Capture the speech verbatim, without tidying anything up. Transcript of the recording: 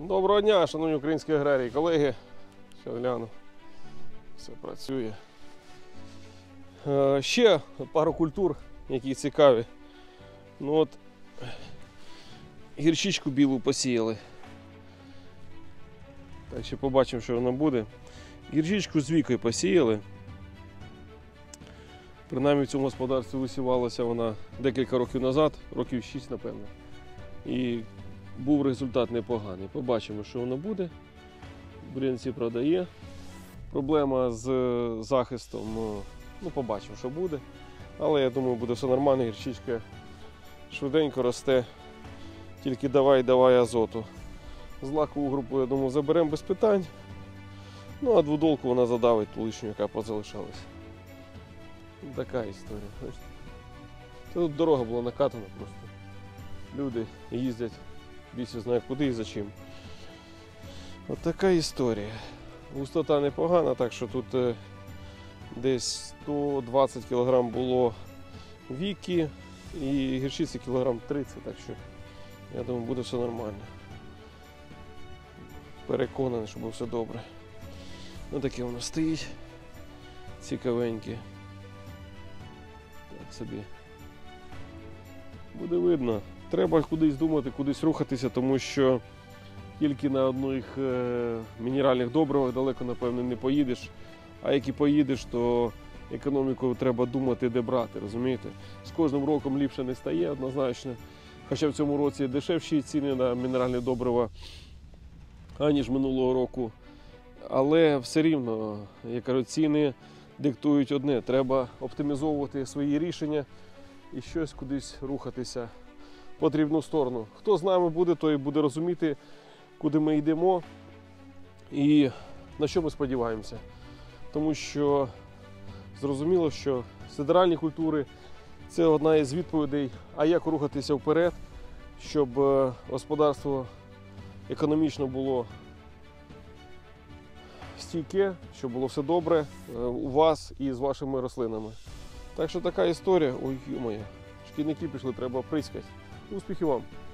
Доброго дня, шановні українські аграрії, колеги. Ще гляну, все працює. Е, ще пару культур, які цікаві. Ну от, гірчичку білу посіяли. Так, ще побачимо, що вона буде. Гірчичку з вікою посіяли. Принаймні в цьому господарстві висівалася вона декілька років назад, років шість, напевно. І був результат непоганий. Побачимо, що воно буде. Бринці, правда, є. Проблема з захистом, ну, побачимо, що буде. Але я думаю, буде все нормально, гірчичка швиденько росте. Тільки давай-давай азоту. Злакову групу, я думаю, заберемо без питань. Ну, а двудолку вона задавить ту лишню, яка позалишалась. Така історія. Тут дорога була накатана просто. Люди їздять, більше знає куди і за чим. От така історія. Густота непогана, так що тут е, десь сто двадцять кілограм було віки і гірчиці кілограм тридцять, так що я думаю, буде все нормально. Переконаний, що буде все добре. Ну таке воно стоїть, цікавеньке. Так собі. Буде видно. Треба кудись думати, кудись рухатися, тому що тільки на одних е, мінеральних добривах далеко, напевно, не поїдеш. А як і поїдеш, то економіку треба думати, де брати, розумієте? З кожним роком ліпше не стає, однозначно. Хоча в цьому році дешевші ціни на мінеральні добрива, аніж минулого року. Але все рівно, я кажу, ціни диктують одне. Треба оптимізовувати свої рішення і щось кудись рухатися в потрібну сторону. Хто з нами буде, той буде розуміти, куди ми йдемо і на що ми сподіваємося. Тому що зрозуміло, що сидеральні культури – це одна із відповідей, а як рухатися вперед, щоб господарство економічно було стійке, щоб було все добре у вас і з вашими рослинами. Так що така історія. Ой, ё-моє, шкідники пішли, треба прискати. Успіхів вам!